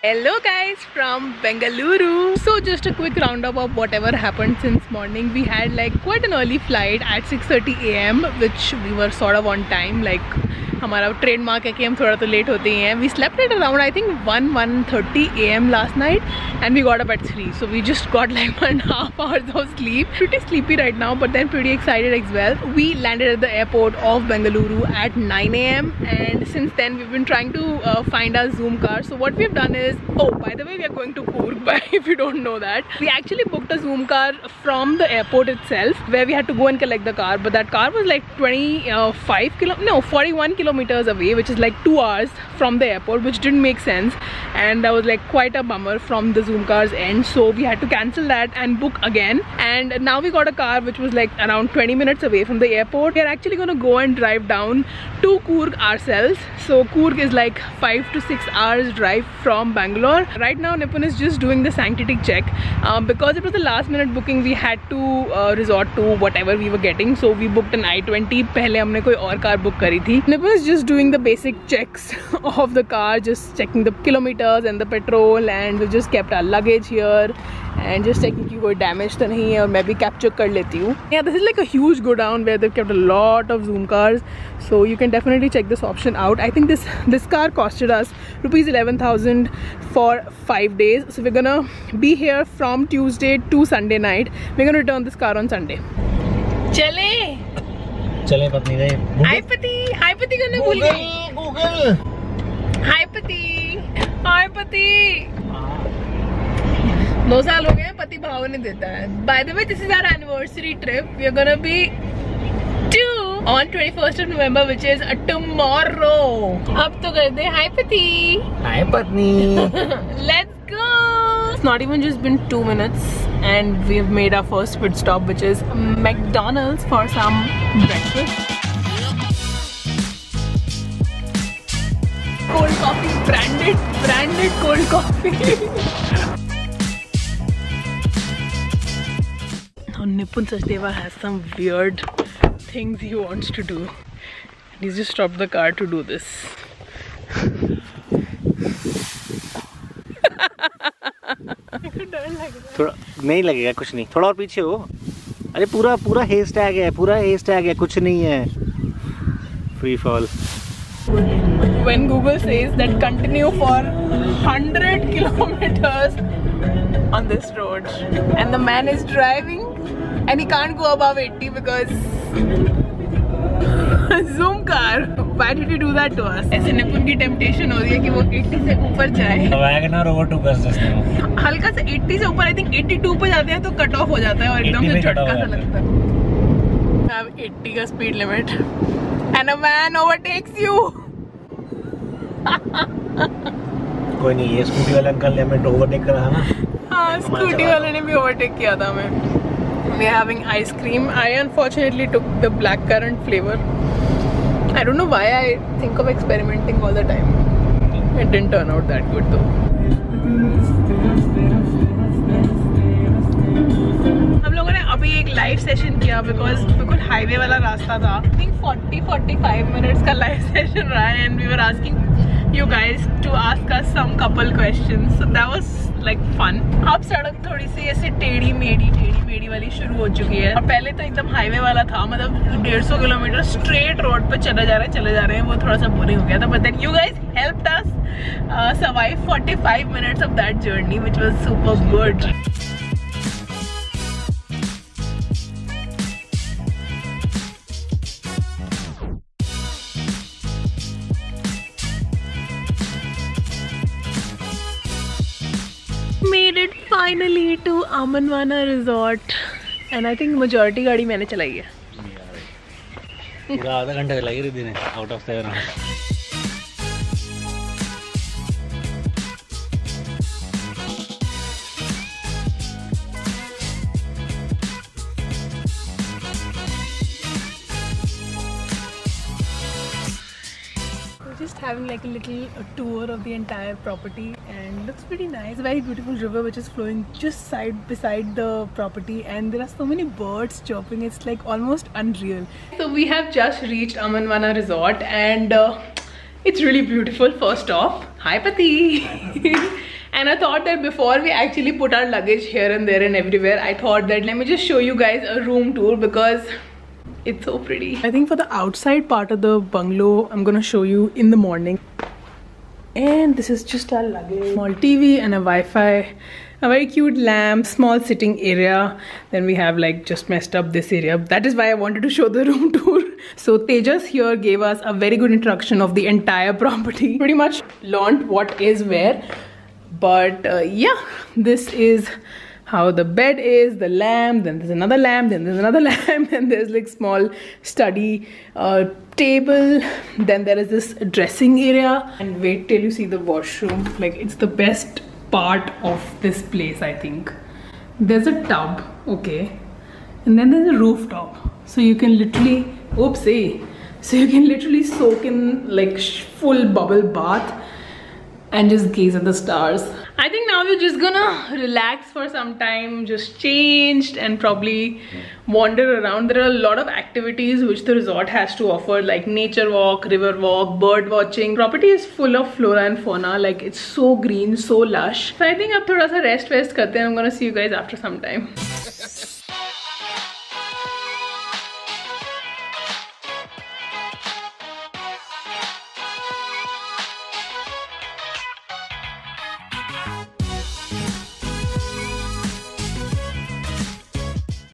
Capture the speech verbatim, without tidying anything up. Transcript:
Hello guys from Bangalore. So just a quick roundup of whatever happened since morning. We had like quite an early flight at six thirty A M which we were sort of on time. Like हमारा trademark है कि हम थोड़ा तो late होते ही हैं. We slept at around I think one one thirty A M last night and we got up at three. So we just got like one and a half hours of sleep. Pretty sleepy right now, but then pretty excited as well. We landed at the airport of Bangalore at nine A M and since then we've been trying to uh, find our Zoomcar. So what we've done is, oh by the way, we are going to Coorg, but if you don't know that, we actually booked a Zoomcar from the airport itself where we had to go and collect the car, but that car was like twenty-five kilo no forty-one kilometers away, which is like two hours from the airport, which didn't make sense, and that was like quite a bummer from the Zoomcar's end. So we had to cancel that and book again, and now we got a car which was like around twenty minutes away from the airport. We're actually gonna go and drive down to Coorg ourselves. So Coorg is like five to six hours drive from Bangalore. Right now Nipun is just doing the sanctity check. Um, because it was the last minute booking, we had to uh, resort to whatever we were getting. So we booked an I twenty. पहले हमने कोई और car book करी थी. Nipun is just doing the basic checks of the car, just checking the kilometers and the petrol, and we just kept our luggage here and just checking कि कोई damage तो नहीं है, और मैं भी capture कर लेती हूँ. Yeah, this is like a huge go down where they've kept a lot of Zoom cars, so you can definitely check this option out. I think this this car costed us rupees eleven thousand for five days. So we're gonna be here from Tuesday to Sunday night. We're gonna return this car on Sunday. चले चले पत्नी गए. हाय पति, हाय पति करना भूल गई. Google हाय पति, हाय पति. दो साल हो गए, पति भाव नहीं देता है. By the way, this is our anniversary trip. We are gonna be two on twenty-first of November, which is a tomorrow. अब तो कर दे हाय पति. हाय पत्नी. Let's go. It's not even just been two minutes and we've made our first pit stop, which is McDonald's for some breakfast. Cold coffee, branded, branded cold coffee. Now Nipun Sachdeva has some weird things he wants to do. He's just stopped the car to do this. थोड़ा नहीं लगेगा, कुछ नहीं. थोड़ा और पीछे हो. अरे पूरा पूरा हेज टैग है, पूरा हेज टैग है, कुछ नहीं है. Free fall. When Google says that continue for one hundred kilometers on this road and the man is driving and he can't go above eighty because Zoom car. Why did you do that to us? ऐसे निपुण की temptation हो रही है कि वो eighty से ऊपर जाए. वैगनर ओवरटेक कर सकते हैं. हल्का से eighty से ऊपर I think eighty-two पे जाते हैं तो कट ऑफ हो जाता है और एकदम से झटका सा लगता है. Have eighty का speed limit and a man overtakes you. कोई नहीं, ये स्कूटी वाले अंकल ने हमें ओवरटेक करा है ना. हाँ, स्कूटी वाले ने भी ओवरटेक किया था हमें. We are having ice cream. I unfortunately took the blackcurrant flavor. I don't know why I think of experimenting all the time. It didn't turn out that good though. हम लोगों ने अभी एक लाइव सेशन किया because बिल्कुल highway वाला रास्ता था. I think forty to forty-five minutes का लाइव सेशन रहा है and we were asking you guys to ask us some couple questions. So that was like fun. अब सड़क थोड़ी सी ऐसे टेढ़ी मेढ़ी टेढ़ी मेढ़ी वाली शुरू हो चुकी है, और पहले तो एकदम हाईवे वाला था, मतलब डेढ़ सौ किलोमीटर स्ट्रेट रोड पे चले जा रहे हैं चले जा रहे हैं वो थोड़ा सा बोरिंग हो गया था. But then you guys helped us uh, survive forty-five minutes of that journey, which was super good. Made it finally to Amanvana Resort, and I think majority गाड़ी मैंने चलाई है. पूरा आधा घंटा चलाई रिद्धि ने out of seven hours. Just having like a little a tour of the entire property, and looks pretty nice. Very beautiful river which is flowing just side beside the property, and there are so many birds chirping. It's like almost unreal. So we have just reached Amanvana Resort, and uh, it's really beautiful. First off, hi Pati. And I thought that before we actually put our luggage here and there and everywhere, I thought that let me just show you guys a room tour because it's so pretty. I think for the outside part of the bungalow, I'm gonna show you in the morning. And this is just our luggage. Small T V and a Wi-Fi. A very cute lamp, small sitting area. Then we have like just messed up this area. That is why I wanted to show the room tour. So Tejas here gave us a very good introduction of the entire property. Pretty much learned what is where. But uh, yeah, this is how the bed is, the lamp, then there's another lamp, then there's another lamp, and there's like small study uh, table. Then there is this dressing area. And wait till you see the washroom. Like it's the best part of this place, I think. There's a tub, okay, and then there's a rooftop, so you can literally, oopsie, so you can literally soak in like full bubble bath and just gaze at the stars. I think now we're just gonna relax for some time, just changed and probably wander around. There are a lot of activities which the resort has to offer, like nature walk, river walk, bird watching. Property is full of flora and fauna, like it's so green, so lush. So I think ab thoda sa rest vest karte hain. I'm gonna see you guys after some time.